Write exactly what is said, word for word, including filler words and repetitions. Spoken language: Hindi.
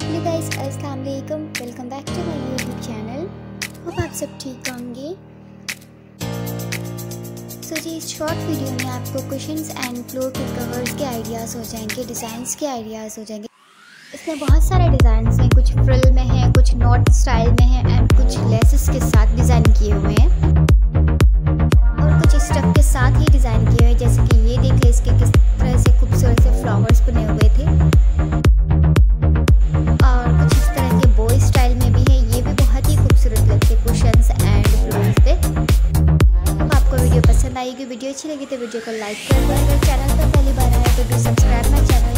हेलो गाइस, अस्सलाम वालेकुम। Welcome back to my YouTube channel. Hope आप सब ठीक होंगे। सो जी, इस शॉर्ट वीडियो में आपको कुशन्स एंड फ्लोर के कवर्स के आइडियाज़ हो जाएंगे, डिज़ाइंस के आइडियाज़ हो जाएंगे। इसमें बहुत सारे डिज़ाइंस हैं, कुछ फ्रिल में हैं, कुछ नॉट स्टाइल में हैं एंड कुछ लेसेस के साथ डिज़ाइन किए हुए हैं और कुछ स्टफ के साथ ही डिज़ाइन किए हुए हैं। जैसे कि ये देखें, इसके किस तरह से खूबसूरत से फ्लावर्स बने हुए थे और कुछ इस तरह के बॉय स्टाइल में भी है। ये भी बहुत ही खूबसूरत लगते कुशन्स एंड फ्लोर्स थे। अब आपको वीडियो पसंद आएगी, वीडियो अच्छी लगी तो वीडियो को लाइक कर दें। अगर चैनल पर पहली बार आए तो डू सब्सक्राइब माय चैनल।